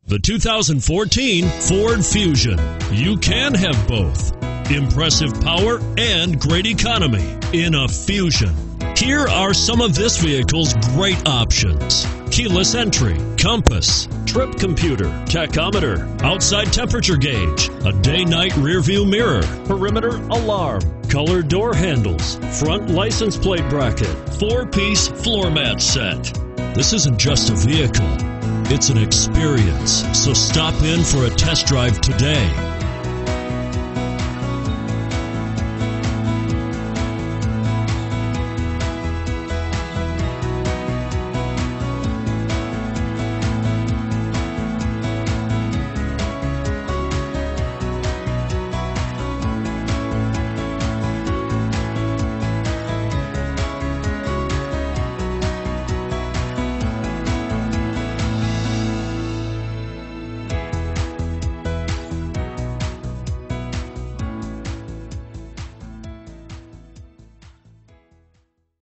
The 2014 Ford Fusion. You can have both. Impressive power and great economy in a Fusion. Here are some of this vehicle's great options: keyless entry, compass, trip computer, tachometer, outside temperature gauge, a day-night rear-view mirror, perimeter alarm, color door handles, front license plate bracket, 4-piece floor mat set. This isn't just a vehicle, it's an experience. So stop in for a test drive today.